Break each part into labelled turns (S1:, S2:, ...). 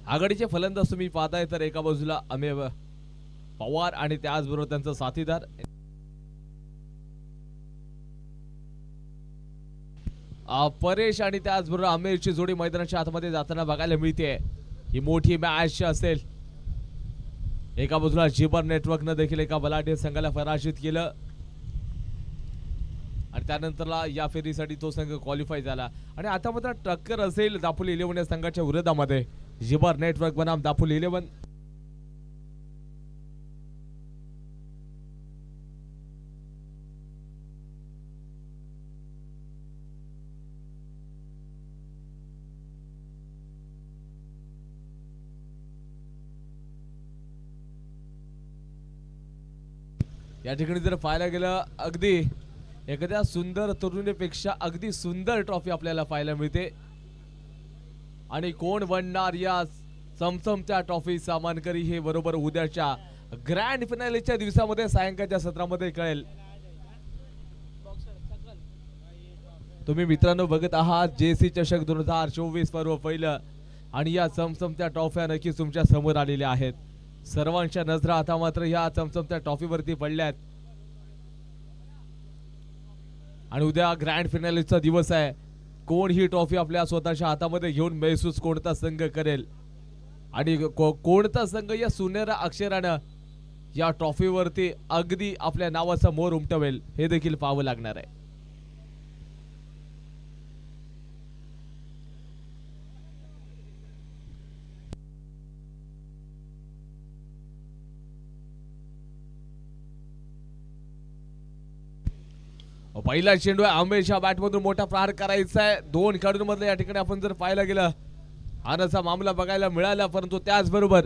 S1: आघाडीचे फलंदाज तुम्ही पाहताय तर एका बाजूला अमेय पवार आणि त्याचबरोबर त्यांचा साथीदार परेश आणि त्याचबरोबर आमेरची जोडी मैदानाच्या आतमध्ये जाताना बघायला मिळते। ही मोठी मॅच असेल। एका बाजूला जिबर नेटवर्कने देखील एका बलाढ्य संघाला पराजित केलं आणि त्यानंतरला या फेरीसाठी तो संघ क्वालिफाय झाला आणि आता मात्र टक्कर असेल दापोली 11 या संघाच्या विरोधामध्ये। जिबर नेटवर्क बनाम दापोली 11। या ठिकाणी जर पाहायला गेलं अगदी एखाद्या सुंदर तरुणीपेक्षा अगदी सुंदर ट्रॉफी आपल्याला पाहायला मिळते आणि कोण बनणार या चमचमच्या ट्रॉफी सामानकरी हे बरोबर उद्याच्या ग्रँड फिनालेच्या दिवसामध्ये सायंकाळच्या सत्रामध्ये कळेल। तुम्ही मित्रांनो बघत आहात जेसी चषक 2024 पर्व पहिलं आणि या चमचमत्या ट्रॉफ्या नक्कीच तुमच्या समोर आलेल्या आहेत। सर्वांच्या नजरा आता मात्र या चमचमत्या ट्रॉफीवरती पडल्यात आणि उद्या ग्रँड फिनालेचा दिवस आहे। कोण ही ट्रॉफी आपल्या स्वतःच्या हातामध्ये घेऊन महसूस कोणता संघ करेल आणि कोणता संघ या सुनहऱ्या अक्षरानं या ट्रॉफीवरती अगदी आपल्या नावाचा मोर उमटवेल हे देखील पाहावं लागणार आहे। पहिला चेंडू आंबेच्या बॅटमधून मोठा प्रहार करायचा आहे। दोन खेळाडूंमधले या ठिकाणी आपण जर पाहायला गेलं हानाचा मामला बघायला मिळाला परंतु त्याचबरोबर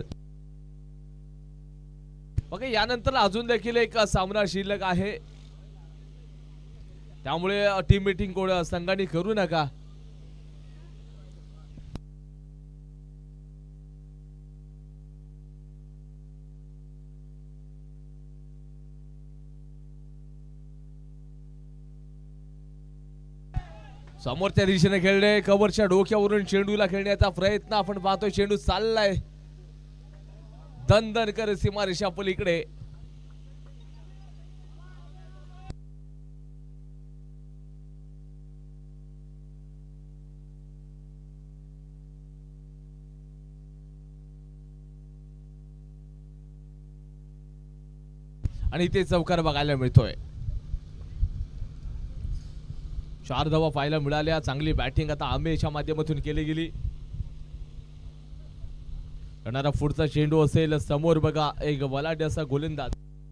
S1: बघा यानंतर अजून देखील एक सामना शिल्लक आहे त्यामुळे टीम मीटिंग कोण संघाने करू नका। समोरच्या दिशेने खेळणे कव्हरच्या डोक्यावरून चेंडूला खेळण्याचा प्रयत्न आपण पाहतोय। चेंडू चाललाय दणदणकर सीमारेषा पलीकडे आणि इथे चौकार बघायला मिळतोय। 4 धावा पाहायला मिळाल्या। चांगली बॅटिंग आता आंबेच्या माध्यमातून केली गेली। येणारा पुढचा चेंडू असेल समोर बघा एक बलाढ्य असा गोलंदाज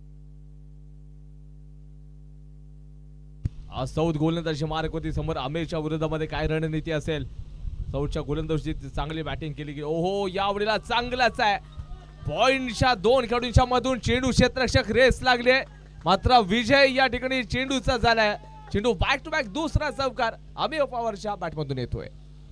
S1: सौद गोलंदाजी मार्क होती समोर आंबेच्या विरोधामध्ये काय रणनीती असेल। सौदच्या गोलंदाजीची चांगली बॅटिंग केली गेली। ओहो यावेळेला चांगलाच आहे पॉइंटच्या 2 खेळाडूंच्या मधून चेंडू क्षेत्ररक्षक रेस लागले मात्र विजय या ठिकाणी चेंडूचा झालाय। चेंडू बॅक टू बॅक दुसरा चौकार अमेय पवारच्या बॅटमधून येतोय।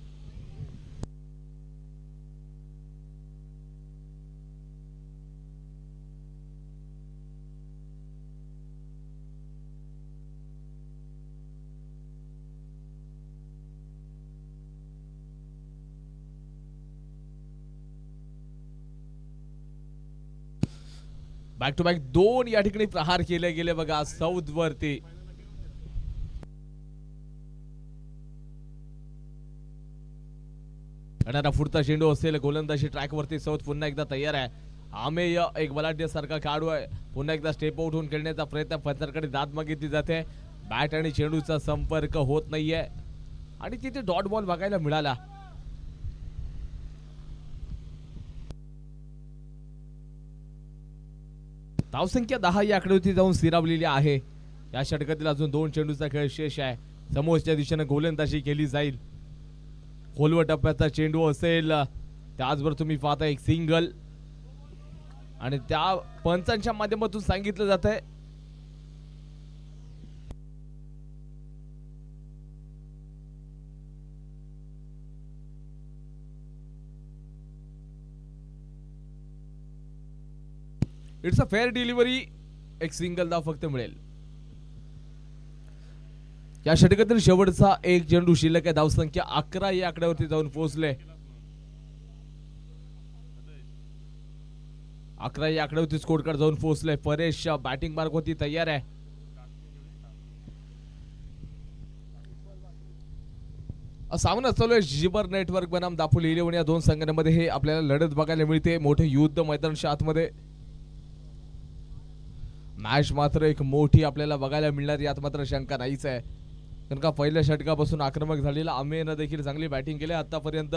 S1: बॅक टू बॅक 2 या ठिकाणी प्रहार केले गेले बघा सौद वरती। येणारा पुढचा चेंडू असेल गोलंदाजी ट्रॅक वरती सौद पुन्हा एकदा तयार आहे। आमेय एक बलाढ्य सारखा खेळाडू आहे पुन्हा एकदा स्टेप आउट होऊन खेळण्याचा प्रयत्न पत्थरकडे दाद मागितली जाते। बॅट आणि चेंडूचा संपर्क होत नाहीये आणि तिथे डॉट बॉल बघायला मिळाला। धावसंख्या 10 या आकड्यावरती जाऊन स्थिरावलेली आहे। या षटकातील अजून 2 चेंडूचा खेळ शेष आहे। समोरच्या दिशेने गोलंदाजी केली जाईल। खोलवर टप्प्याचा चेंडू असेल त्याचबरोबर तुम्ही पाहता एक सिंगल आणि त्या पंचांच्या माध्यमातून सांगितलं जात आहे इट्स अ फेअर डिलिव्हरी। एक सिंगल धाव फक्त मिळेल। या षटकातील शेवटचा एक चेंडू शिल्लक आहे। धावसंख्या 11 या आकड्यावरती जाऊन पोहोचले। 11 या आकड्यावरती स्कोर कार्ड जाऊन पोहोचले. परेश बॅटिंग मार्क होती तयार आहे. सामना चालू आहे जिबर नेटवर्क बनाम दापोली 11 या दोन संघांमध्ये हे आपल्याला लढत बघायला मिळते. मोठे युद्ध मैदानाच्या आतमध्ये मॅच मात्र एक मोठी आपल्याला बघायला मिळणार यात मात्र शंका नाहीच आहे. कारण का पहिल्या षटकापासून आक्रमक झालेला आमेनं देखील चांगली बॅटिंग केली आतापर्यंत.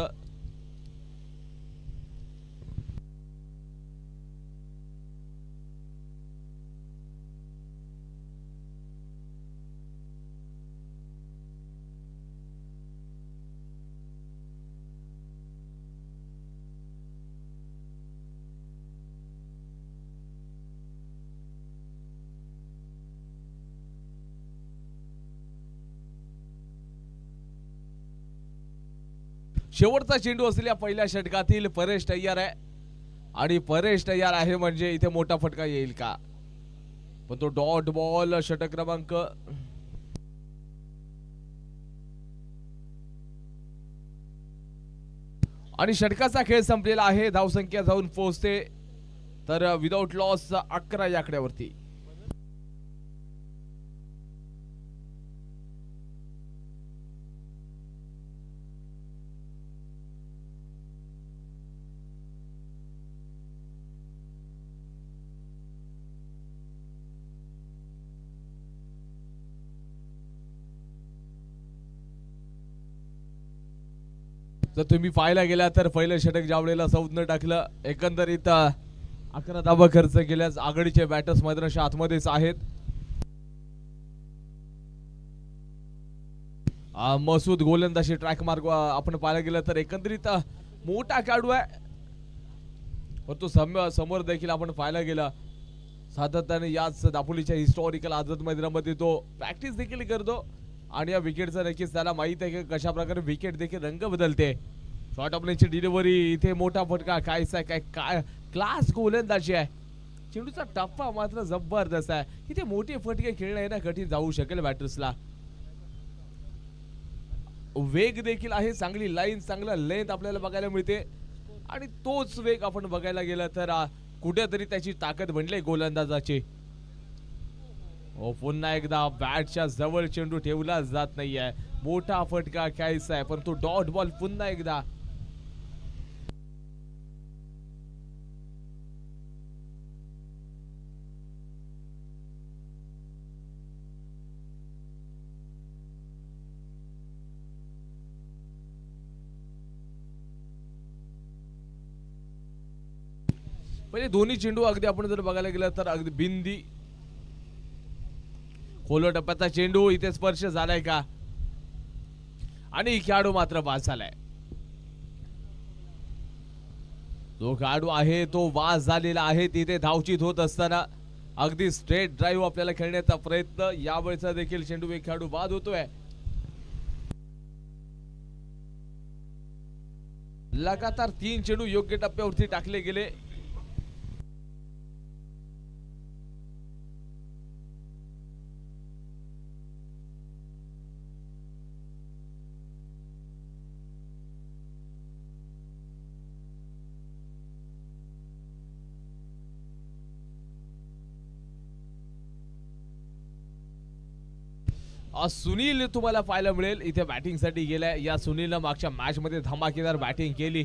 S1: शेवटचा चेंडू असलेल्या पहिल्या षटकातील परेश तयार आहे आणि परेश तयार आहे म्हणजे इथे मोठा फटका येईल का, पण तो डॉट बॉल षटक क्रमांक आणि षटकाचा खेळ संपलेला आहे. धावसंख्या जाऊन पोहोचते तर विदाउट लॉस 11 या आकड्यावरती. जर तुम्ही पाहायला गेला तर पहिलं षटक ज्या वेळेला सौदनं टाकलं एकंदरीत 11 धावा खर्च केल्यास आघाडीचे बॅटर्स मैदानाच्या आतमध्येच आहेत. मसूद गोलंदाजी ट्रॅक मार्ग आपण पाहायला गेलं तर एकंदरीत मोठा खेळाडू आहे, परंतु समोर देखील आपण पाहायला गेला सातत्याने याच दापोलीच्या हिस्टॉरिकल आझाद मैदानामध्ये तो प्रॅक्टिस देखील करतो आणि या विकेटचा नक्कीच त्याला माहित आहे की कशा प्रकारे विकेट देखील रंग बदलते. शॉर्ट ऑफलाईनची डिलिव्हरी इथे मोठा फटका कायचा काय क्लास गोलंदाजी आहे. चेंडूचा टप्पा मात्र जबरदस्त आहे. इथे मोठे फटके खेळणं आहे ना कठीण जाऊ शकेल बॅटर्सला. वेग देखील आहे, चांगली लाईन चांगला लेंथ आपल्याला बघायला मिळते आणि तोच वेग आपण बघायला गेला तर कुठेतरी त्याची ताकद बनली गोलंदाजाची. पुन्हा एकदा बॅटच्या जवळ चेंडू ठेवला जात नाहीये, मोठा फटका घ्यायचा आहे परंतु डॉट बॉल पुन्हा एकदा. पहिले दोन्ही चेंडू अगदी आपण जर बघायला गेलं तर अगदी बिंदी खोलो टप्प्याचा चेंडू इथे स्पर्श झालाय का आणि खेळाडू मात्र बाद झालाय. जो खेळाडू आहे तो बाद झालेला आहे. तिथे धावचीत होत असताना अगदी स्ट्रेट ड्राईव्ह आपल्याला खेळण्याचा प्रयत्न, यावेळेचा देखील चेंडू एक खेळाडू बाद होतोय. लगातार 3 चेंडू योग्य टप्प्यावरती टाकले गेले. सुनील तुम्हाला पाहायला मिळेल इथे बॅटिंग साठी गेलाय. या सुनीलने मागच्या मॅच मध्ये धमाकेदार बॅटिंग केली.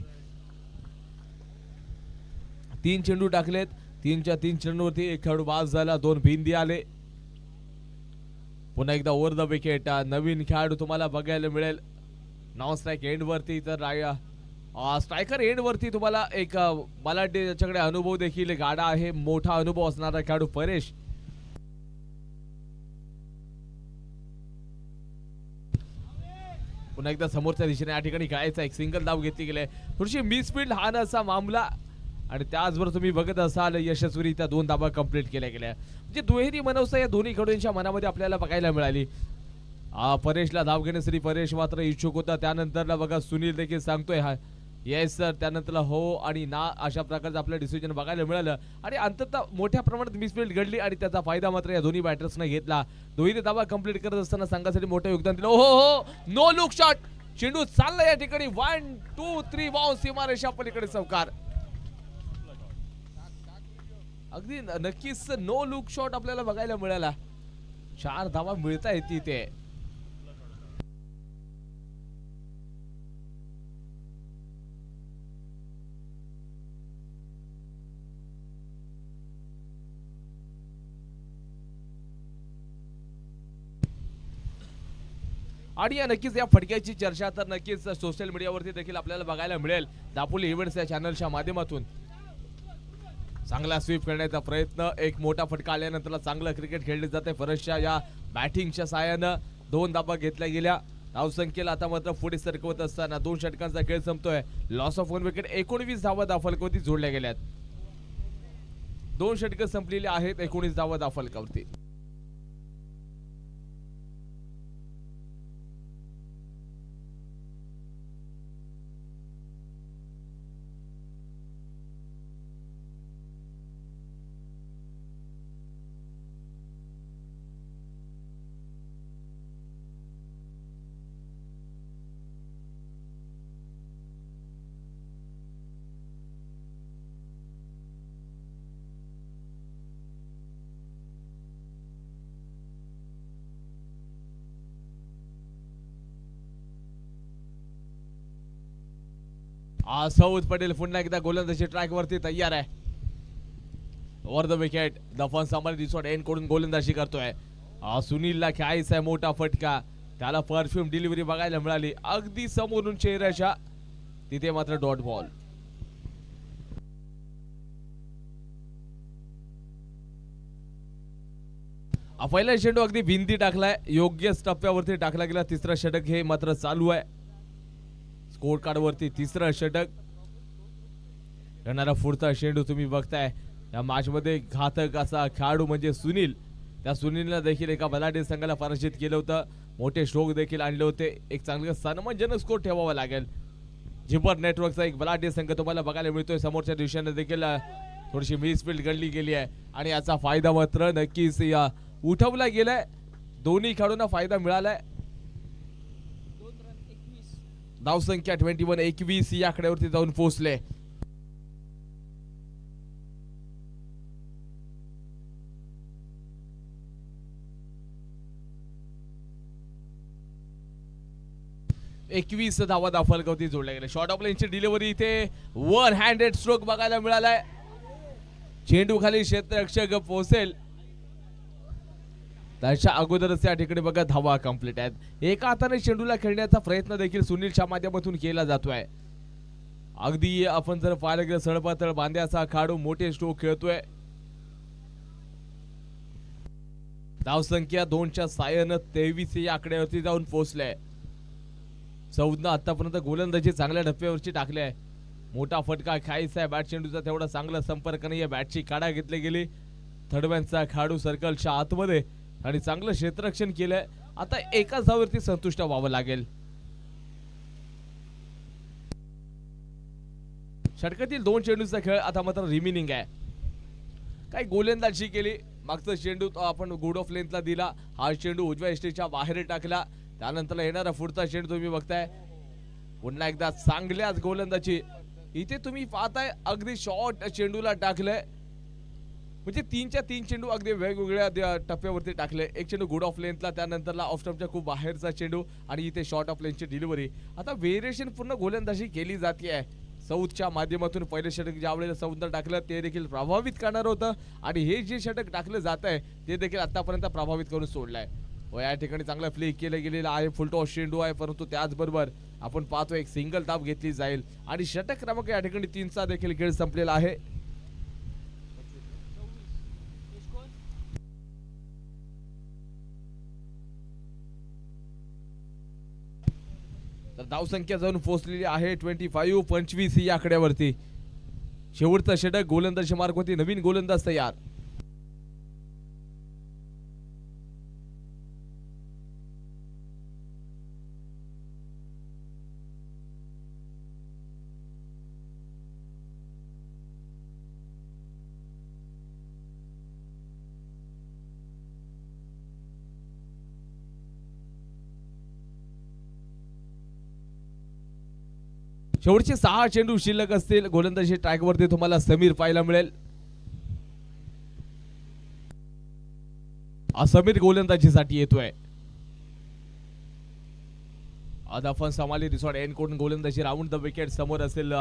S1: 3 चेंडू टाकलेत, 3च्या 3 चेंडूवरती एक खेळाडू बाद झाला, 2 बिंदी आले. पुन्हा एकदा ओव्हर द विकेट नवीन खेळाडू तुम्हाला बघायला मिळेल. नॉन स्ट्राईक एंड वरती तर स्ट्रायकर एंड वरती तुम्हाला एक मला त्याच्याकडे अनुभव देखील गाडा आहे, मोठा अनुभव असणारा खेळाडू परेश. पुन्हा एकदा समोरच्या दिशेने या ठिकाणी खेळायचा एक सिंगल धाव घेतली गेले. थोडीशी मिसफील्ड हा असा मामला आणि त्याचबरोबर तुम्ही बघत असाल यशस्वीरित्या 2 धावा कंप्लीट केल्या गेल्या. म्हणजे दुहेरी मनोवस्था या दोन्ही खेळाडूंच्या मनामध्ये आपल्याला बघायला मिळाली. परेशला धाव घेण्यासाठी परेश मात्र इच्छुक होता. त्यानंतर बघा सुनील देखील सांगतोय हा येस सर, त्यानंतर हो आणि ना अशा प्रकारचं आपलं डिसिजन बघायला मिळालं आणि अंततः मोठ्या प्रमाणात मिसफील्ड घडली आणि त्याचा फायदा मात्र या दोन्ही बॅटर्सने घेतला. दोन्ही धावा कंप्लीट करत असताना संघासाठी मोठं योगदान दिलं. हो नो लुक शॉट, चेंडू चालला या ठिकाणी 1 2 3 बाउन्स, सीमारेषा पलीकडे चौकार. अगदी नक्कीच नो लुक शॉट आपल्याला बघायला मिळाला. 4 धावा मिळतायत तिथे. आणि या नक्कीच या फटक्याची चर्चा तर नक्कीच सोशल मीडियावरती देखील आपल्याला बघायला मिळेल. दापोली इव्हेंट्स या चॅनलच्या माध्यमातून चांगला स्वीप करण्याचा प्रयत्न. एक मोठा फटका आल्यानंतर चांगलं क्रिकेट खेळले जाते. फरसच्या या बॅटिंगच्या साहाय्यानं 2 धावा घेतल्या गेल्या. धावसंख्येला आता मात्र पुढे सरकवत असताना 2 षटकांचा खेळ संपतोय. Loss of 1 wicket. 19 धावा दाफलकावरती जोडल्या गेल्यात. 2 षटकं संपलेली आहेत. 19 धावा दाफलकावरती. सौद पटेल पुन्हा एकदा गोलंदाजी ट्रॅक वरती तयार आहे. ओव्हर द विकेट दफन सांभाळ दिसोड एंड कडून गोलंदाजी करतोय. सुनीलला खेळायचा आहे मोठा फटका. त्याला परफ्यूम डिलिव्हरी बघायला मिळाली अगदी समोरून चेहऱ्याच्या. तिथे मात्र डॉट बॉल. पहिला चेंडू अगदी भिंती टाकलाय. योग्य टप्प्यावरती टाकला गेला. तिसरा षटक हे मात्र चालू आहे. स्कोर कार्ड वरती तिसरा षटक. येणारा पुढचा चेंडू तुम्ही बघताय. या मॅच मध्ये घातक असा खेळाडू म्हणजे सुनील. त्या सुनीलला देखील एका बलाढ्य संघाला पराजित केलं होतं. मोठे स्ट्रोक देखील आणले होते. एक चांगलं सन्मानजनक स्कोर ठेवावा लागेल. झिपर नेटवर्कचा एक बलाढ्य संघ तुम्हाला बघायला मिळतोय. समोरच्या दिशेने देखील थोडीशी मिसफील्ड घडली गेली आहे आणि याचा फायदा मात्र नक्कीच या उठवला गेलाय. दोन्ही खेळाडूंना फायदा मिळालाय. धावसंख्या 21 या आकड्यावरती जाऊन पोहोचले. एकवीस धावा दाफलकावरती जोडल्या गेल्या. शॉर्ट ऑफ लाईनची डिलिव्हरी इथे वन हँडेड स्ट्रोक बघायला मिळालाय. चेंडू खाली क्षेत्ररक्षक पोहोचेल त्याच्या अगोदरच या ठिकाणी बघा धावा कंप्लीट आहेत. एका हाताने चेंडूला खेळण्याचा प्रयत्न देखील सुनीलच्या माध्यमातून केला जातोय. अगदी आपण जर पाहिलं गेलं सळपातळ बांध्याचा खेळाडू मोठे स्ट्रोक खेळतोय. धावसंख्या 2च्या साहाय्यानं 23 या आकड्यावरती जाऊन पोहोचले. सौदनं आतापर्यंत गोलंदाजी चांगल्या टप्प्यावरची टाकली आहे. मोठा फटका खायचा आहे. बॅट चेंडूचा तेवढा चांगला संपर्क नाही. बॅटची काढा घेतली गेली. थर्डमॅनचा खेळाडू सर्कलच्या आतमध्ये आणि चांगलं क्षेत्ररक्षण केलंय. आता एकाच धावेवरती संतुष्ट व्हावं लागेल. षटकातील 2 चेंडूचा खेळ आता मात्र रिमेनिंग आहे. काही गोलंदाजी केली. मागचा चेंडू आपण गुड ऑफ लेंथला दिला. हा चेंडू उजव्या एस्टेच्या बाहेर टाकला. त्यानंतर येणारा पुढचा चेंडू तुम्ही बघताय. पुन्हा एकदा चांगल्याच गोलंदाजी. इथे तुम्ही पाहताय अगदी शॉर्ट चेंडूला टाकलंय. म्हणजे 3च्या 3 चेंडू अगदी वेगवेगळ्या टप्प्यावरती टाकले. एक चेंडू गुड ऑफ लेंथला, त्यानंतरला ऑफ स्टंपच्या खूप बाहेरचा चेंडू आणि इथे शॉर्ट ऑफ लेंथची डिलिव्हरी. आता व्हेरिएशन पूर्ण गोलंदाजी केली जाते. सौदच्या माध्यमातून पहिले षटक ज्या वेळेला सौदनं टाकलं ते देखील प्रभावित करणार होतं आणि हे जे षटक टाकलं जात आहे ते देखील आतापर्यंत प्रभावित करून सोडलंय. या ठिकाणी चांगला फ्लिक केलं गेलेला आहे. फुलटॉस चेंडू आहे परंतु त्याचबरोबर आपण पाहतो एक सिंगल धाव घेतली जाईल आणि षटक क्रमांक या ठिकाणी 3चा देखील खेळ संपलेला आहे. तर धावसंख्या जाऊन पोहोचलेली आहे 25 या आकड्यावरती. शेवटचा षटक गोलंदाजी मार्ग होती. नवीन गोलंदाज तयार. शेवटचे 6 चेंडू शिल्लक असतील. गोलंदाजी ट्रॅकवरती तुम्हाला समीर पाहायला मिळेल. असमीर गोलंदाजीसाठी येतोय. अदाफन समाली रिसॉर्ट एनकोडून गोलंदाजी राऊंड द विकेट. समोर असेल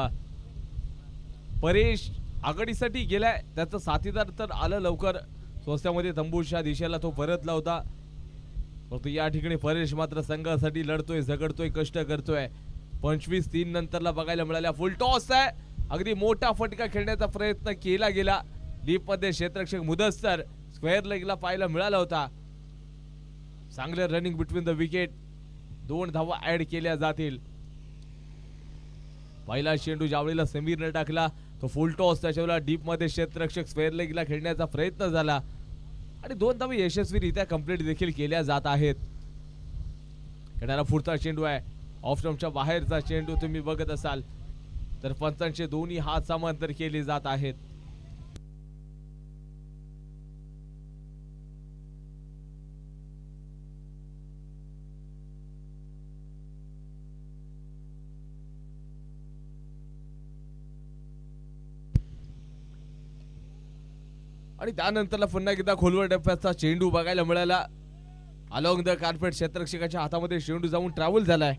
S1: परेश आघाडीसाठी गेलाय. त्याचा साथीदार तर आलं लवकर. स्वस्त्यामध्ये तंबूच्या दिशेला तो परतला होता. परंतु या ठिकाणी परेश मात्र संघासाठी लढतोय, झगडतोय, कष्ट करतोय. 25-3 नंतरला बघायला मिळाल्या. फुल टॉस आहे. अगदी मोठा फटका खेळण्याचा प्रयत्न केला गेला. डीप मध्ये क्षेत्ररक्षक मुदस्सर स्क्वेअर लेगला पाहायला मिळाला होता. चांगलं रनिंग बिटवीन द विकेट. 2 धावा ऍड केल्या जातील. पहिला चेंडू ज्यावेळेला समीरने टाकला तो फुल टॉस. त्याच्यावेळेला डीप मध्ये क्षेत्ररक्षक स्क्वेअर लेगला खेळण्याचा प्रयत्न झाला आणि 2 धावा यशस्वीरित्या कंप्लीट देखील केल्या जात आहेत. खेळणारा पुढचा चेंडू आहे. ऑफ स्टंपच्या बाहेरचा चेंडू तुम्ही बघत असाल तर पंचांचे दोन्ही हात समांतर केले जात आहेत. आणि त्यानंतरला पुन्हा एकदा खोलवर डप्प्याचा चेंडू बघायला मिळाला. अलॉंग द कार्पेट क्षेत्ररक्षकाच्या हातामध्ये चेंडू जाऊन ट्रॅव्हल झालाय.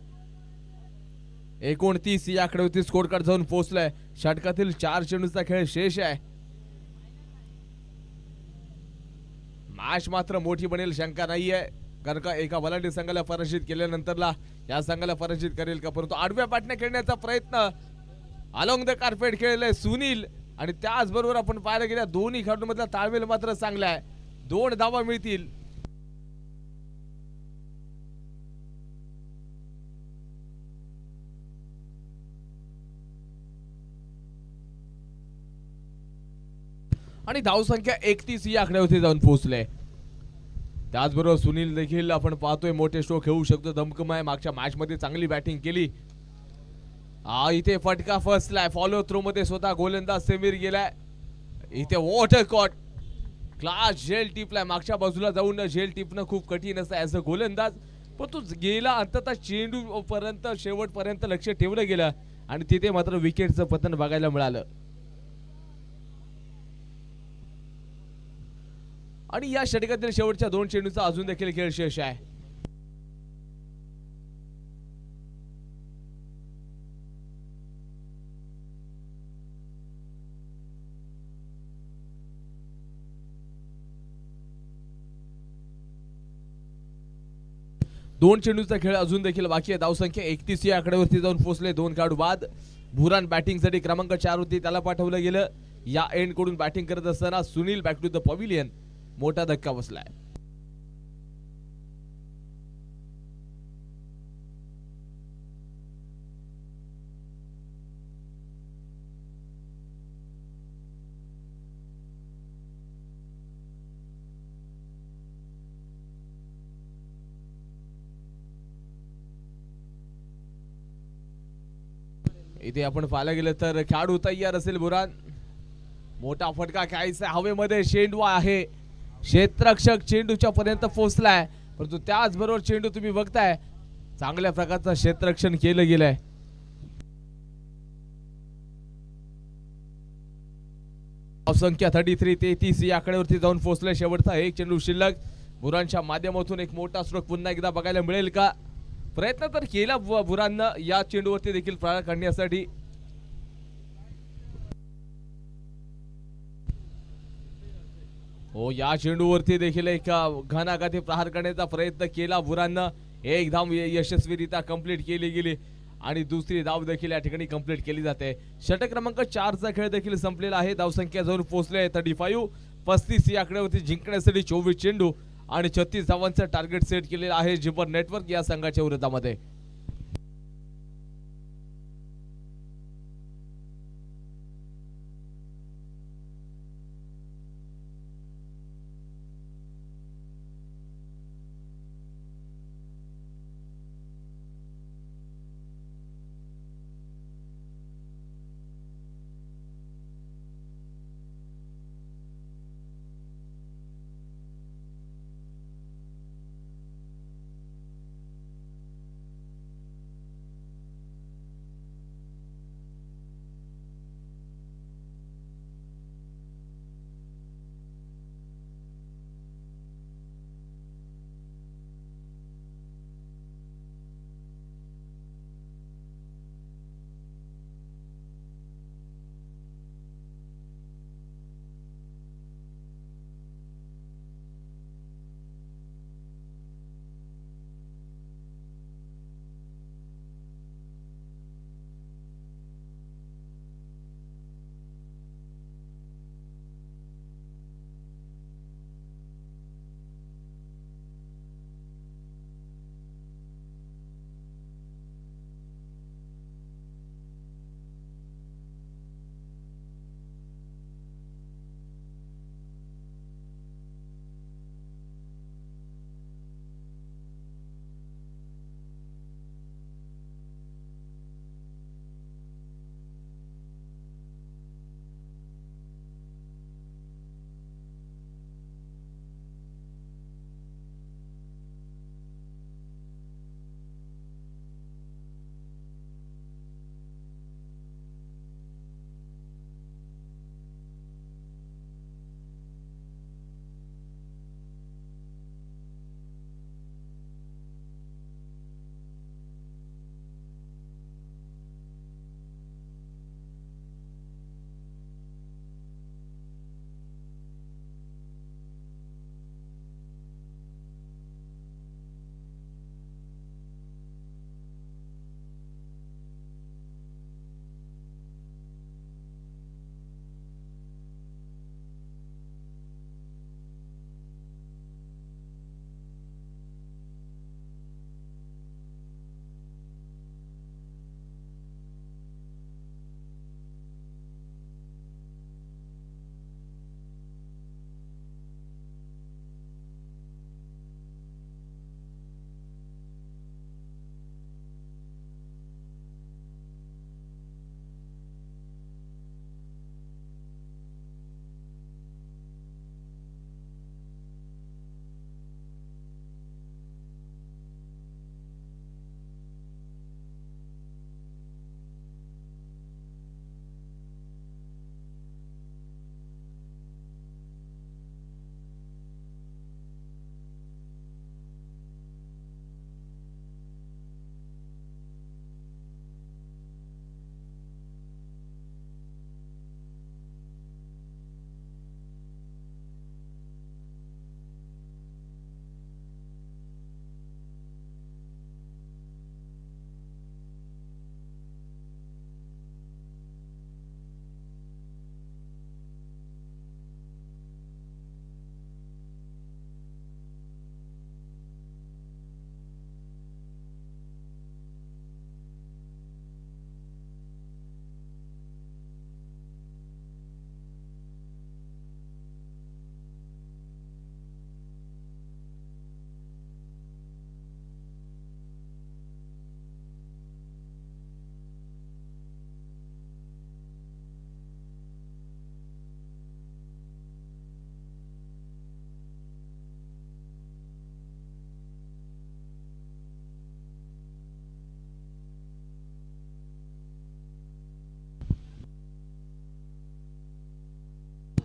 S1: 29 या आकड्यावरती स्कोर कार्ड जाऊन पोहोचलाय. षटकातील 4 चेंडूचा खेळ शेष आहे. मॅच मात्र मोठी बनेल शंका नाहीये. कारण का एका बलाढ्य संघाला पराजित केल्यानंतरला या संघाला पराजित करेल का. परंतु आडव्या पाटण्या खेळण्याचा प्रयत्न अलॉंग द कार्पेट खेळले सुनील. आणि त्याचबरोबर आपण पाहायला गेल्या दोन्ही खेळाडूंमधला ताळमेळ मात्र चांगला आहे. 2 धावा मिळतील. आणि धावसंख्या 31 या आकड्यावरती जाऊन पोहोचले. त्याचबरोबर सुनील देखील आपण पाहतोय मोठे स्ट्रोक खेळू शकतो. दमकम आहे. मागच्या मॅच मध्ये चांगली बॅटिंग केली. इथे फटका फसलाय. फॉलो थ्रो मध्ये स्वतः गोलंदाज समीर गेलाय. इथे वॉटर कॉट क्लास झेल टिपलाय. मागच्या बाजूला जाऊन झेल टिपणं खूप कठीण असतं ऍज अ गोलंदाज. पण तो गेला अंततः चेंडू पर्यंत शेवटपर्यंत लक्ष ठेवलं गेलं आणि तिथे मात्र विकेटचं पतन बघायला मिळालं. आणि या षटकातील शेवटच्या 2 चेंडूचा अजून देखील खेळ शेष आहे. दोन चेंडूचा खेळ अजून देखील बाकी आहे. धावसंख्या 31 या आकड्यावरती जाऊन पोहोचले. 2 खेळाडू बाद. बुरान बॅटिंगसाठी क्रमांक 4 वरती त्याला पाठवलं गेलं. या एंड कडून बॅटिंग करत असताना Sunil back to the pavilion. मोठा धक्का बसलाय. इथे आपण पाहायला गेलं तर खेळाडू तयार असेल बुरान. मोठा फटका खेळायचा हवेमध्ये. चेंडू आहे. क्षेत्ररक्षक चेंडूच्या पर्यंत पोहोचलाय. परंतु त्याचबरोबर चेंडू तुम्ही बघताय चांगल्या प्रकारचं क्षेत्ररक्षण केलं गेलंय. संख्या 33 या आकड्यावरती जाऊन पोहोचले. शेवटचा 1 चेंडू शिल्लक. बुरानच्या माध्यमातून एक मोठा स्ट्रोक पुन्हा एकदा बघायला मिळेल का. प्रयत्न तर केला बुराननं या चेंडूवरती देखील प्राण काढण्यासाठी. हो या चेंडूवरती देखील एक घणाघाती प्रहार करण्याचा प्रयत्न केला बुराननं. एक धाव यशस्वीरित्या कंप्लीट केली गेली आणि दुसरी धाव देखील या ठिकाणी कंप्लीट केली जाते. षटक क्रमांक 4 चा खेळ देखील संपलेला आहे. धावसंख्या जाऊन पोहोचले 35. 35 या आकड्यावरती जिंकण्यासाठी 24 चेंडू आणि 36 धावांचं टार्गेट सेट केलेलं आहे जिपर नेटवर्क या संघाच्या विरोधामध्ये.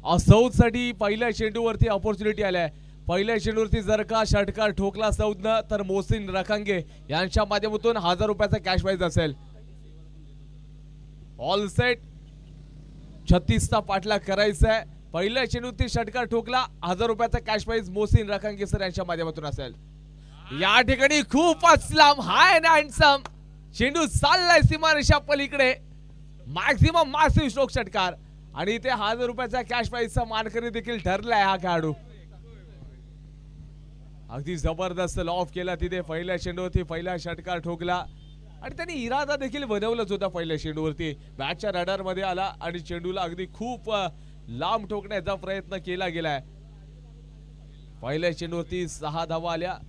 S1: सौद साठी पहिल्या चेंडूवरती ऑपॉर्च्युनिटी आल्या. पहिल्या चेंडूवरती जर का षटकार ठोकला सौदनं तर मोहसिन रखांगे यांच्या माध्यमातून 1000 रुपयाचा कॅश प्राइज असेल. ऑल सेट 36चा पाठलाग करायचा आहे. पहिल्या चेंडूवरती षटकार ठोकला 1000 रुपयाचा cash prize Mohsin Rakhange sir यांच्या माध्यमातून असेल. या ठिकाणी खूपच लांब हाय अँड हँडसम चेंडू चाललाय सीमारेषा पलीकडे. मॅक्झिमम मासिव्ह स्ट्रोक षटकार आणि इथे 1000 रुपयाचा कॅश प्राइजचा मानकरी देखील ठरलाय हा खेळाडू. अगदी जबरदस्त लॉफ केला तिथे पहिल्या चेंडूवरती पहिला षटकार ठोकला आणि त्यांनी इरादा देखील बनवलाच होता. पहिल्या चेंडूवरती बॅटच्या रडार मध्ये आला आणि चेंडूला अगदी खूप लांब ठोकण्याचा प्रयत्न केला गेलाय. पहिल्या चेंडूवरती 6 धावा आल्या.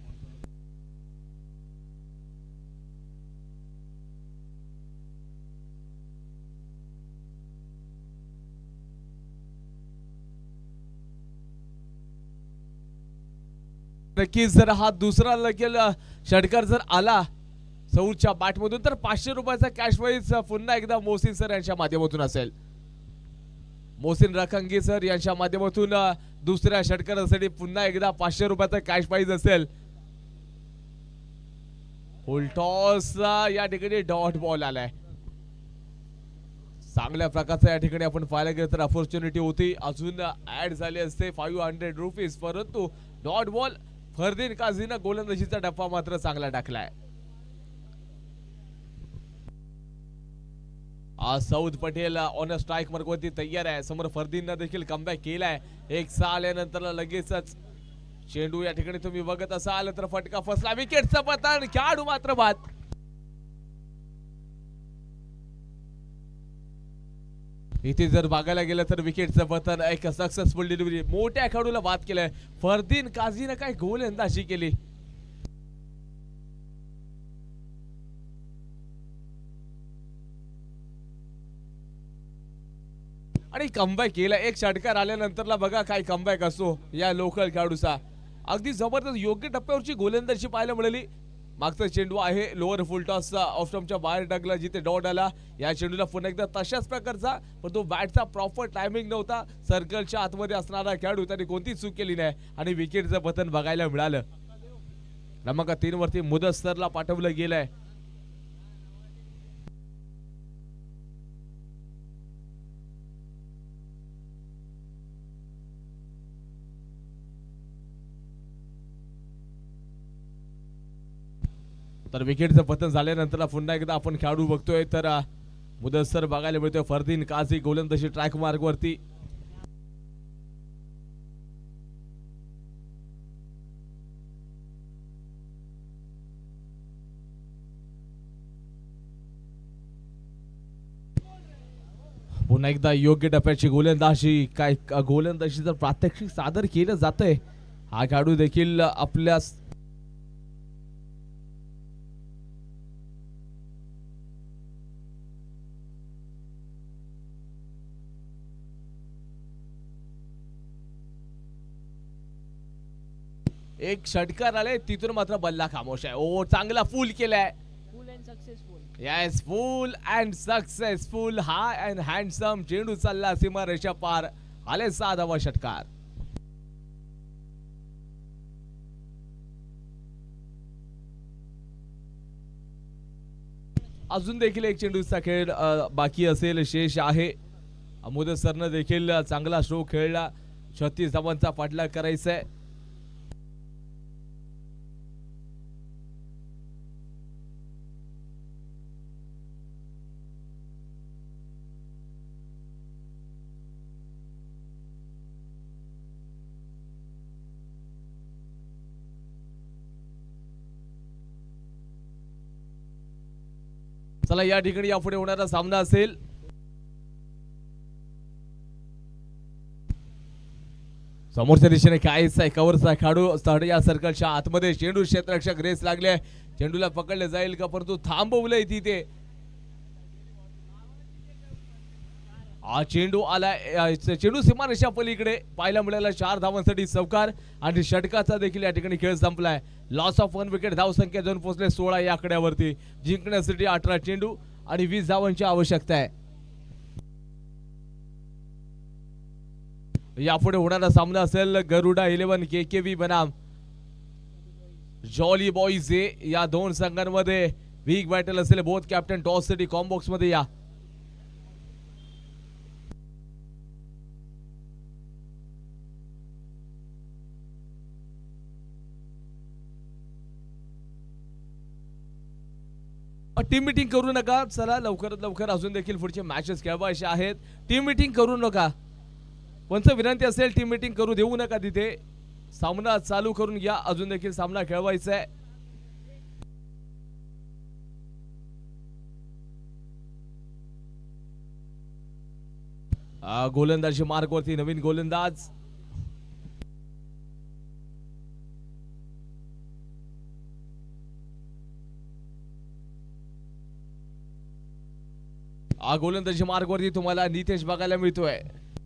S1: नक्कीच जर हा दुसरा लगेल षटकार जर आला सौदच्या बॅटमधून तर 500 रुपयाचा कॅश प्राइज पुन्हा एकदा मोहसिन सर यांच्या माध्यमातून असेल. मोहसिन रखांगे सर यांच्या माध्यमातून दुसऱ्या षटकारासाठी पुन्हा एकदा 500 रुपयाचा कॅश प्राइज असेल. फुल टॉस या ठिकाणी डॉट बॉल आलाय. चांगल्या प्रकारचा या ठिकाणी आपण पाहायला गेलं तर ऑपॉर्च्युनिटी होती अजून ऍड झाले असते 500 रुपीज परंतु डॉट बॉल. फरदीन काझीनं गोलंदाजीचा डप्पा मात्र चांगला टाकलाय. सौद पटेल ऑन स्ट्राइक मार्गवरती तयार आहे. समोर फरदीननं देखील कमबॅक केलाय. एक सहा आल्यानंतर लगेचच चेंडू या ठिकाणी तुम्ही बघत असाल तर फटका फसला. विकेटचं पतन खेळाडू मात्र बाद. इथे जर बघायला गेलं तर विकेटचं पतन एक सक्सेसफुल डिलिव्हरी मोठ्या खेळाडूला बाद केलंय. फरदीन काझीनं काय गोलंदाजी केली. आणि कमबॅक केला. एक षटकार आल्यानंतरला बघा काय कमबॅक असतो या लोकल खेळाडूचा. अगदी जबरदस्त योग्य टप्प्यावरची गोलंदाजी पाहायला मिळाली. मागचा चेंडू आहे लोअर फुल टॉस ऑफ स्टंपच्या बाहेर टाकला जिथे डॉट आला. या चेंडूला पुन्हा एकदा तशाच प्रकारचा पण तो बॅटचा प्रॉपर टायमिंग नव्हता. सर्कलच्या आतमध्ये असणारा खेळाडू त्याने कोणतीच चूक केली नाही आणि विकेटचं पतन बघायला मिळालं. क्रमांक 3 वरती मुदस्सरला पाठवलं गेलंय. तर विकेटचं पतन झाल्यानंतर पुन्हा एकदा आपण खेळाडू बघतोय तर मुदस्सर बघायला मिळतोय. फरदीन काझी गोलंदाजी ट्रॅक मार्क वरती. पुन्हा एकदा योग्य टप्प्याची गोलंदाजी काय गोलंदाजी जर प्रात्यक्षिक सादर केलं जातंय. हा खेळाडू देखील आपल्या एक षटकार आले तिथून मात्र बल्ला खामोश आहे. ओ चांगला फुल केलाय. Yes full and successful high and handsome चेंडू चालला सीमारेषा पार. आले 6 धावा षटकार. अजून देखील एक चेंडूचा खेळ बाकी असेल शेष आहे. मुदस्सरनं देखील चांगला स्ट्रोक खेळला. 36 धावांचा पाठलाग करायचा आहे. चला या ठिकाणी यापुढे होणारा सामना असेल समोरच्या दिशेने कायच आहे कव्हरचा खेळाडू या सर्कलच्या आतमध्ये. चेंडू क्षेत्ररक्षक रेस लागले. चेंडूला पकडले जाईल का परंतु थांबवलंय तिथे. चेंडू आला. चेंडू सीमारेषा पलीकडे पाहायला मिळाला. 4 धावांसाठी चौकार आणि षटकाचा देखील या ठिकाणी खेळ संपलाय. Loss of 1 wicket. धावसंख्या जाऊन पोहोचले 16 या आकड्यावरती. जिंकण्यासाठी 18 चेंडू आणि 20 धावांची आवश्यकता आहे. यापुढे होणारा सामना असेल गरुडा 11 KKV बनाम जॉली बॉईज या दोन संघांमध्ये बिग बॅटल असेल. बोथ कॅप्टन टॉस साठी कॉम्बॉक्स मध्ये या. टीम मीटिंग करू नका. चला लवकरात लवकर अजून देखील पुढचे मॅचेस खेळवायचे आहेत. टीम मीटिंग करू नका. कोणतं विनंती असेल टीम मीटिंग करू देऊ नका. तिथे सामना चालू करून घ्या. अजून देखील सामना खेळवायचा आहे. गोलंदाजी मार्गवरती नवीन गोलंदाज गोलंदाजी मार्गवरती तुम्हाला नितेश बघायला मिळतोय.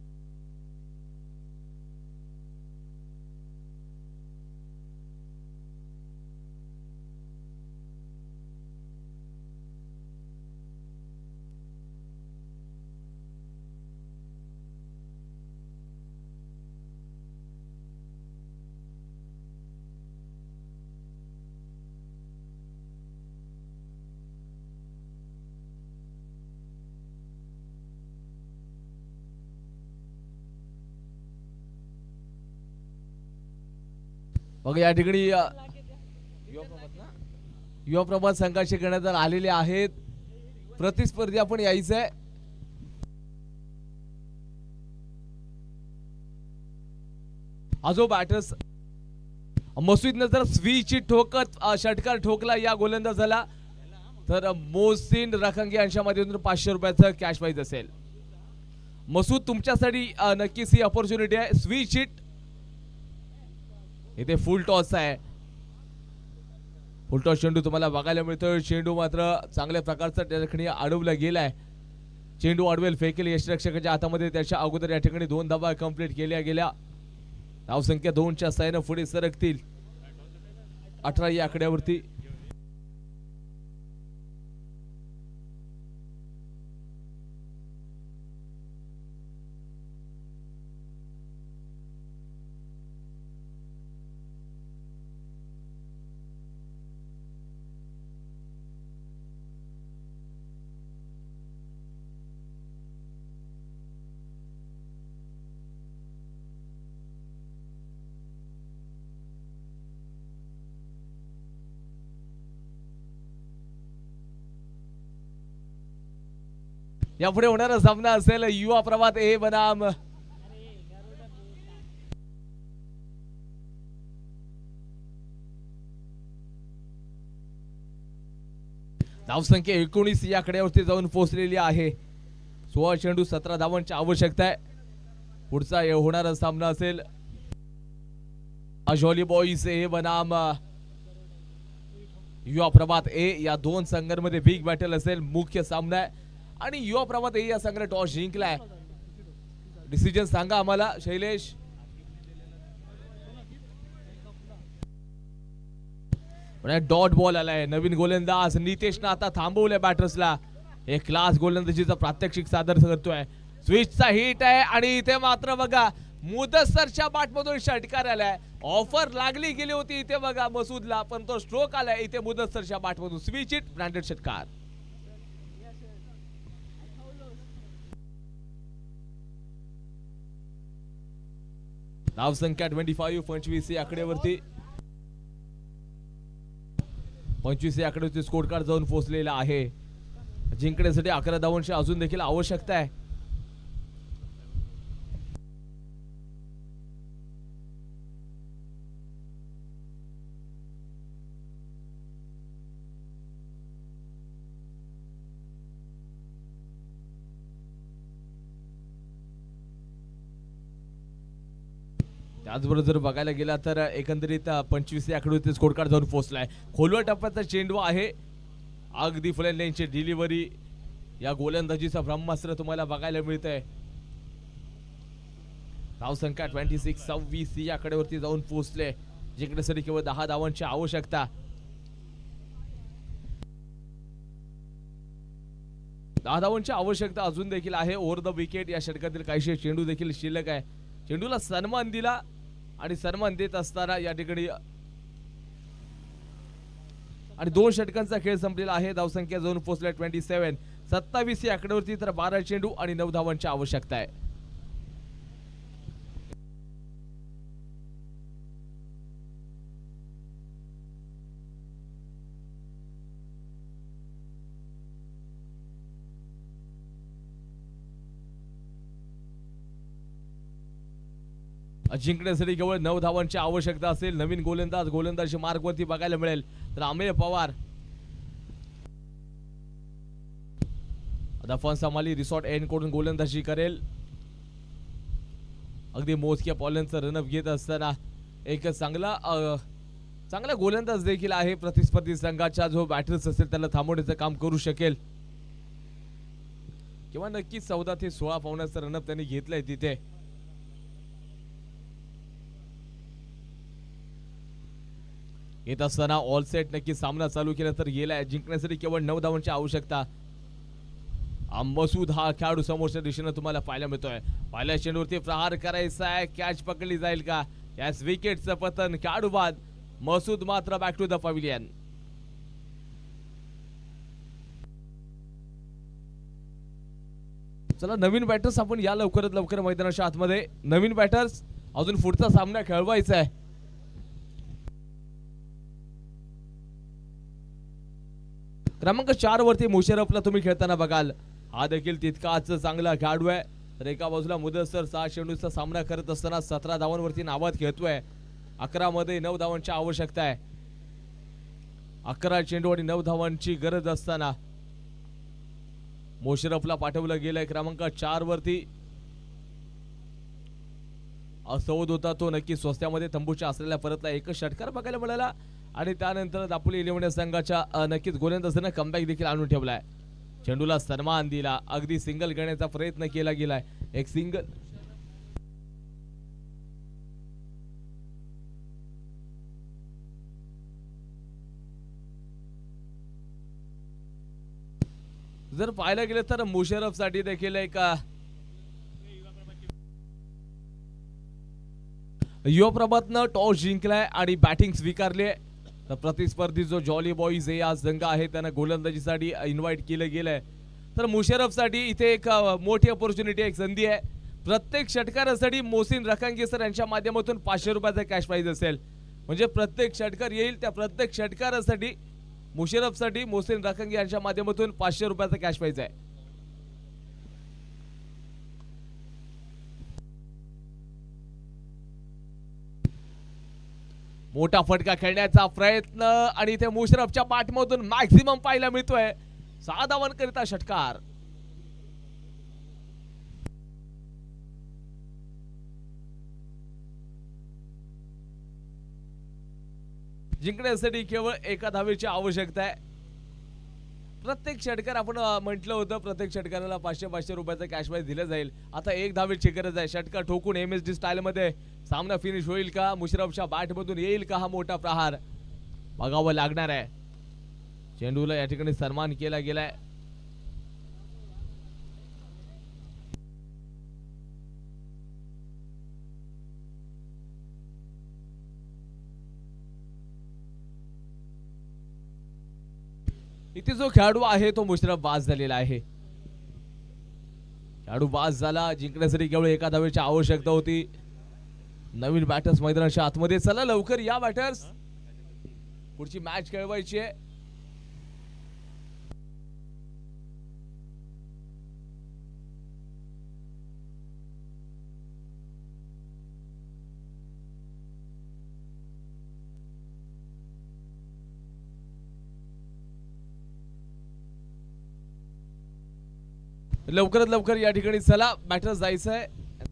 S1: बघा या ठिकाणी युवा प्रभात संघाचे गणतर आलेले आहेत. प्रतिस्पर्धी आपण यायचंय. आजो बॅटर्स मसूदने जर स्वीची ठोकत षटकार ठोकला या गोलंदाजाला तर मोहसिन रखंगे यांच्या माध्यमातून 500 रुपयाचं कॅश प्राइज असेल. मसूद तुमच्यासाठी नक्कीच ही अपॉर्च्युनिटी आहे. स्वी चिट इथे फुल टॉस आहे. फुल टॉस चेंडू तुम्हाला बघायला मिळतोय. चेंडू मात्र चांगल्या प्रकारचा त्या ठिकाणी अडवला गेलाय. चेंडू अडवेल फेकेल यष्टिरक्षकाच्या हातामध्ये. त्याच्या अगोदर या ठिकाणी 2 धावा कंप्लीट केल्या गेल्या. धावसंख्या 2च्या साहाय्याने पुढे सरकतील 18 या आकड्यावरती. यापुढे होणारा सामना असेल युवा प्रभात ए बनाम धावसंख्या 19 या आकड्यावरती जाऊन पोहोचलेली आहे. 16 चेंडू 17 धावांची आवश्यकता आहे. पुढचा होणारा सामना असेल जॉली बॉईज ए बनाम युवा प्रभात ए. या दोन संघांमध्ये बिग बॅटल असेल. मुख्य सामना आहे आणि युवा प्रभात ए या संघाने टॉस जिंकलाय. डिसिजन सांगा आम्हाला शैलेश. डॉट बॉल आलाय. नवीन गोलंदाज नितेशनं आता थांबवलंय बॅटर्सला. एक क्लास गोलंदाजीचा प्रात्यक्षिक सादर करतोय. स्विचचा हिट आहे आणि इथे मात्र बघा मुदस्सरच्या बॅटमधून षटकार आलाय. ऑफर लागली गेली होती इथे बघा मसूदला, पण तो स्ट्रोक आलाय इथे मुदस्सरच्या बॅटमधून. स्विच हिट ब्रँडेड षटकार. धावसंख्या 25 या आकड्यावरती. 25 या आकड्यावरती स्कोर कार्ड जाऊन पोहोचलेला आहे. जिंकण्यासाठी 11 धावांची अजून देखील आवश्यकता आहे. त्याचबरोबर जर बघायला गेला तर एकंदरीत 25 या आकड्यावरती स्कोर कार्ड जाऊन पोहोचलाय. खोलवर टप्प्याचा चेंडू आहे. अगदी फुल लेनची डिलिव्हरी. या गोलंदाजीचा ब्रह्मास्त्र तुम्हाला बघायला मिळतंय. धावसंख्या 26 या आकड्यावरती जाऊन पोहोचले. जिंकण्यासाठी केवळ 10 धावांची आवश्यकता. 10 धावांची आवश्यकता अजून देखील आहे. ओव्हर द विकेट या षटकातील काहीशे चेंडू देखील शिल्लक आहे. चेंडूला सन्मान दिला आणि सन्मान देत असताना या ठिकाणी आणि 2 षटकांचा खेळ संपलेला आहे. धावसंख्या जाऊन पोहोचल्या 27. 27 या आकड्यावरती तर 12 चेंडू आणि 9 धावांची आवश्यकता आहे. जिंकण्यासाठी केवळ 9 धावांची आवश्यकता असेल. नवीन गोलंदाजी मार्गवरती बघायला मिळेल तर अमेय पवार दफान समाली रिसॉर्ट एन कडून गोलंदाजी करेल. अगदी मोजक्या बॉलांचा रनअप घेत असताना एक चांगला गोलंदाज देखील आहे. प्रतिस्पर्धी संघाचा जो बॅटर्स असेल त्याला थांबवण्याचं काम करू शकेल किंवा नक्कीच 14 ते 16 पावण्याचा रनअप त्यांनी घेतलाय तिथे. येत असताना ऑल सेट नक्की सामना चालू केला तर गेलाय. जिंकण्यासाठी केवळ 9 धावांची आवश्यकता. मसूद हा खेळाडू समोरच्या दिशेने तुम्हाला पाहायला मिळतोय. पहिल्या चेंडूवरती प्रहार करायचा आहे. कॅच पकडली जाईल का? यास विकेटचं पतन. खेळाडू बाद. मसूद मात्र बॅक टू द पॅव्हिलियन. चला नवीन बॅटर्स आपण या लवकरात लवकर मैदानाच्या आतमध्ये. नवीन बॅटर्स अजून पुढचा सामना खेळवायचा आहे. क्रमांक 4 वरती मुशर्रफला तुम्ही खेळताना बघाल. हा देखील तितकाच चांगला खेळाडू आहे. तर एका बाजूला मुदस्सर 6 चेंडूचा सामना करत असताना 17 धावांवरती नाबाद खेळतोय. 11 मध्ये 9 धावांची आवश्यकता आहे. 11 चेंडू आणि 9 धावांची गरज असताना मुशर्रफला पाठवलं गेलंय क्रमांक 4 वरती. असौद होता तो नक्की स्वस्त्यामध्ये तंबूच्या असलेल्या परतला. एकच षटकार बघायला मिळाला आणि त्यानंतर दापोली 11 संघाच्या नक्कीच गोलंदाजाने कमबॅक देखील आणून ठेवलाय. चेंडूला सन्मान दिला. अगदी सिंगल घेण्याचा प्रयत्न केला गेलाय. एक सिंगल जर पाहायला गेलं तर मुशर्रफ साठी देखील एक युवा प्रभातनं टॉस जिंकलाय आणि बॅटिंग स्वीकारली. तर प्रतिस्पर्धी जो जॉली बॉईज हे आज संघ आहे त्यांना गोलंदाजीसाठी इन्व्हाइट केलं गेलंय. तर मुशर्रफ साठी इथे एक मोठी अपॉर्च्युनिटी, एक संधी आहे. प्रत्येक षटकारासाठी मोहसिन रखांगे सर यांच्या माध्यमातून 500 रुपयाचा कॅश प्राइज असेल. म्हणजे प्रत्येक षटकार येईल त्या प्रत्येक षटकारासाठी मुशर्रफ साठी मोहसिन रखांगे यांच्या माध्यमातून 500 रुपयाचा कॅश प्राइज आहे. मोठा फटका खेळण्याचा प्रयत्न आणि इथे मुशर्रफच्या पाठमधून मॅक्सिमम पाहायला मिळतोय. 6 धावांकरिता षटकार. जिंकण्यासाठी केवळ एका धावेची आवश्यकता आहे. प्रत्येक षटकार आपण म्हटलं होतं प्रत्येक षटकाराला 500 रुपयाचा कॅश प्राइज दिलं जाईल. आता एक धावेची गरज आहे. षटकार ठोकून MSD स्टाईल मध्ये सामना फिनिश होईल का? मुशर्रफच्या बॅट मधून येईल का हा मोठा प्रहार? बघावं लागणार आहे. चेंडूला या ठिकाणी सन्मान केला गेलाय. इथे जो खेळाडू आहे तो मुशर्रफ बाद झालेला आहे. खेळाडू बाद झाला. जिंकण्यासाठी केवळ एका धावेची आवश्यकता होती. नवीन बॅटर्स मैदानाच्या आतमध्ये. चला लवकर या बॅटर्स. पुढची मॅच खेळवायची आहे. लवकरात लवकर या ठिकाणी चला बॅटर्स जायचंय.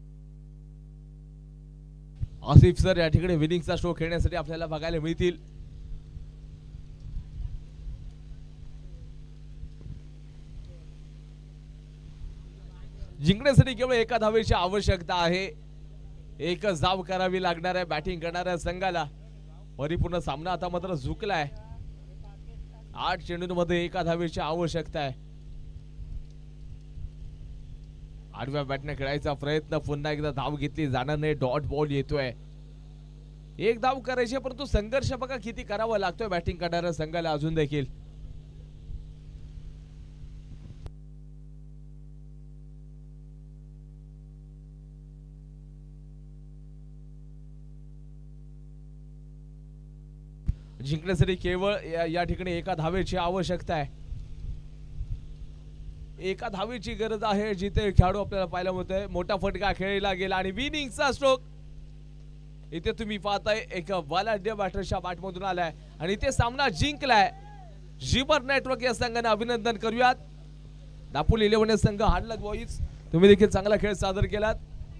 S1: आसिफ सर या ठिकाणी विनिंगचा शो खेळण्यासाठी आपल्याला बघायला मिळतील. जिंकण्यासाठी केवळ एका धावेची आवश्यकता आहे. एकच धाव करावी लागणार आहे बॅटिंग करणाऱ्या संघाला. परिपूर्ण सामना आता मात्र झुकलाय. 8 चेंडूंमध्ये एका धावेची आवश्यकता आहे. आडव्या बॅटने खेळायचा प्रयत्न, पुन्हा एकदा धाव घेतली जाणार नाही, डॉट बॉल येतोय. एक धाव करायची परंतु संघर्ष बघा किती करावा लागतोय बॅटिंग करणाऱ्या संघाला अजून देखील. जिंकण्यासाठी केवळ या ठिकाणी एका धावेची आवश्यकता आहे, एका धावेची गरज आहे. जिथे खेळाडू आपल्याला पाहायला मिळतोय, मोठा फटका खेळला गेला आणि विनिंगचा स्ट्रोक इथे तुम्ही पाहताय एक बलाढ्य बॅटरच्या बॅटमधून आलाय आणि इथे सामना जिंकलाय जिमर नेटवर्क या संघाने. अभिनंदन करूयात. दापोली 11 संघ हारलात बॉईज, तुम्ही देखील चांगला खेळ सादर केलात.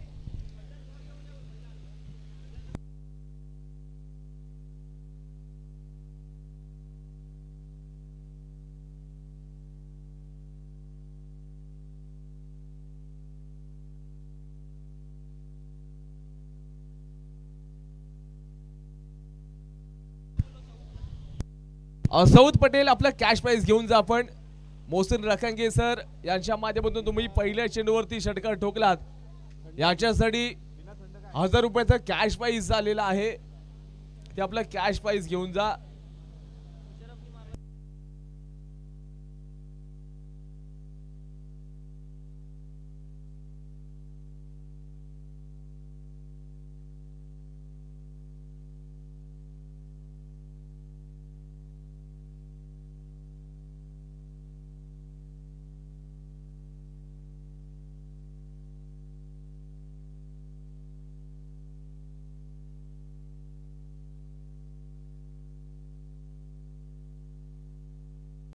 S1: सौद पटेल आपला कॅश प्राइज घेऊन जा. आपण मोहसिन रखांगे सर यांच्या माध्यमातून तुम्ही पहिल्या चेंडूवरती षटकार ठोकलात, याच्यासाठी 1000 रुपयाचा कॅश प्राइज आलेला आहे. ते आपला कॅश प्राइज घेऊन जा.